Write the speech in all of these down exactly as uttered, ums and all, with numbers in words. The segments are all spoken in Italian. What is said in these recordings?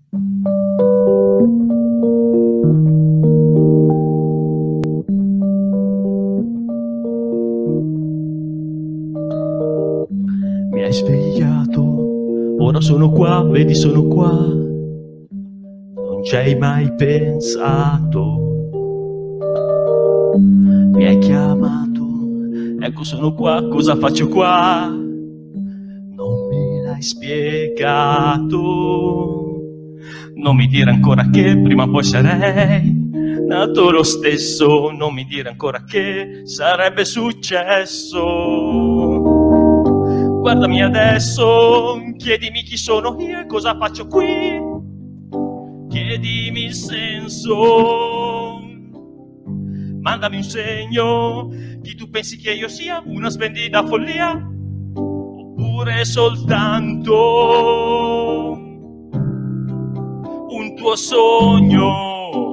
Mi hai svegliato, ora sono qua, vedi sono qua, non ci hai mai pensato. Mi hai chiamato, ecco sono qua, cosa faccio qua? Non me l'hai spiegato. Non mi dire ancora che prima o poi sarei nato lo stesso, non mi dire ancora che sarebbe successo. Guardami adesso, chiedimi chi sono io e cosa faccio qui. Chiedimi il senso, mandami un segno, chi tu pensi che io sia, una splendida follia, oppure soltanto un tuo sogno.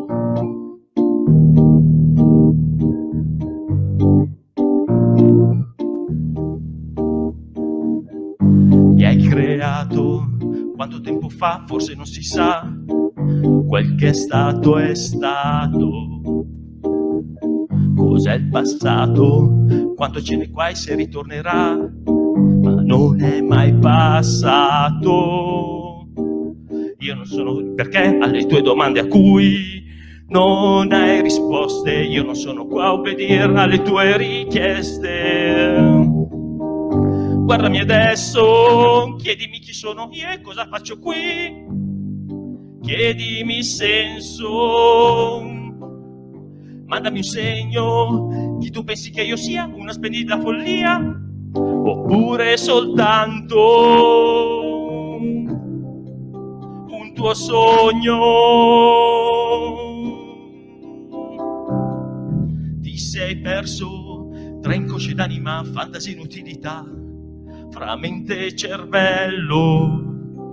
Mi hai creato quanto tempo fa, forse non si sa, quel che è stato è stato. Cos'è il passato? Quanto ce n'è qua e se ritornerà? Ma non è mai passato. Io non sono perché alle tue domande a cui non hai risposte. Io non sono qua a obbedire alle tue richieste. Guardami adesso, chiedimi chi sono io e cosa faccio qui. Chiedimi il senso, mandami un segno, chi tu pensi che io sia, una splendida follia, oppure soltanto un tuo sogno. Ti sei perso tra inconsci d'anima, fantasia, inutilità, fra mente e cervello.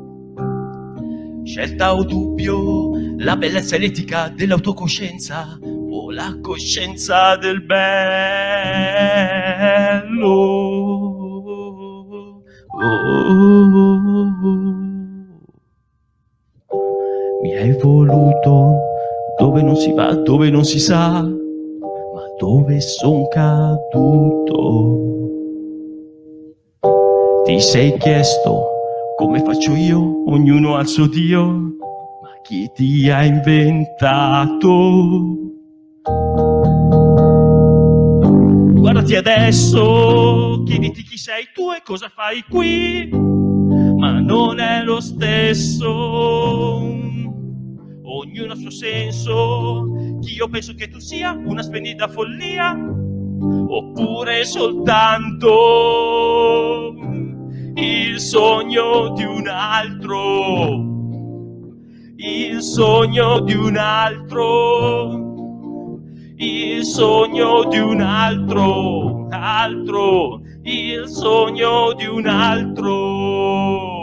Scelta o dubbio, la bellezza e l'etica dell'autocoscienza o la coscienza del bello. Oh, oh, oh. Mi hai voluto dove non si va, dove non si sa, ma dove son caduto. Ti sei chiesto come faccio io, ognuno ha il suo Dio, ma chi ti ha inventato? Guardati adesso, chiediti chi sei tu e cosa fai qui, ma non è lo stesso. Ognuno ha il suo senso, chi io penso che tu sia, una splendida follia, oppure soltanto il sogno di un altro, il sogno di un altro, il sogno di un altro, altro, il sogno di un altro.